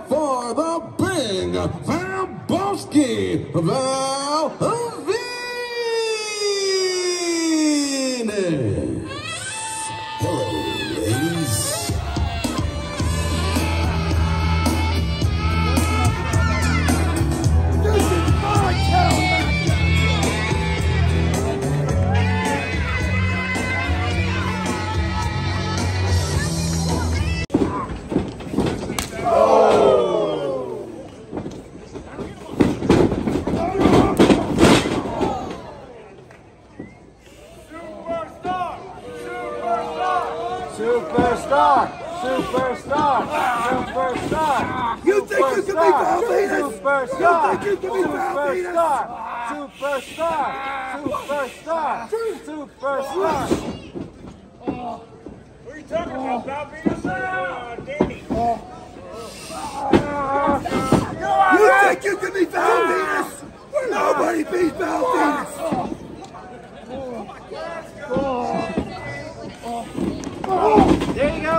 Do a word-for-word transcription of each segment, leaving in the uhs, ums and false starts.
now for the big Valboski Val VENIS. Hello, ladies. Superstar! Superstar! Superstar! You think you can be Val VENIS? Superstar! You think you can be Val VENIS? Superstar! Superstar! Superstar! What are you talking about, Val VENIS? Uh, Danny. You think you can be Val VENIS? Nobody beats Val VENIS. There you go.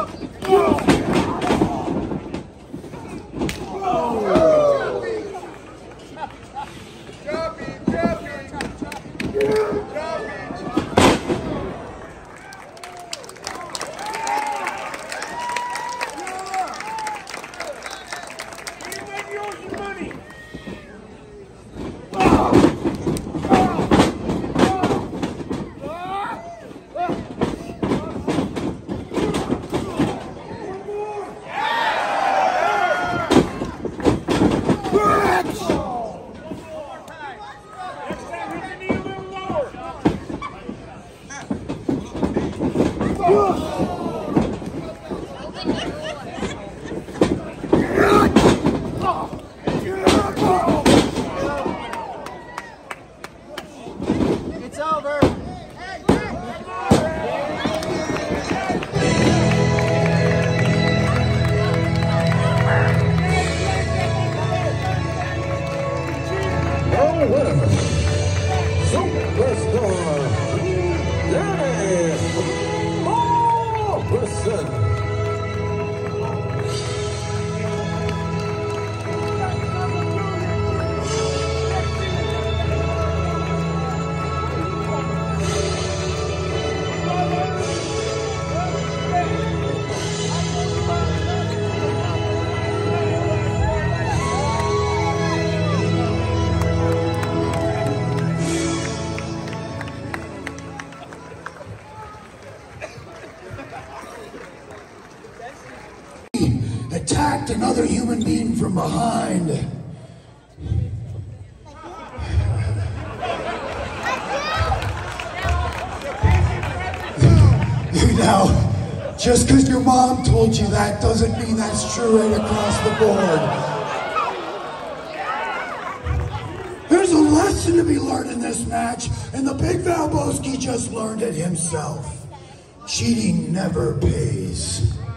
It's over. Oh, winner, Superstar Danny Morrison. Attacked another human being from behind. Now, just because your mom told you that doesn't mean that's true right across the board. There's a lesson to be learned in this match, and the big Valboski just learned it himself. Cheating never pays.